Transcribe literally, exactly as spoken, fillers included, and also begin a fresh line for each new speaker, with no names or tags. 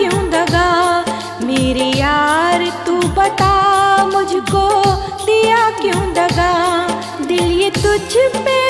क्यों दगा मेरे यार, तू बता मुझको दिया क्यों दगा। दिल ये तुझ पे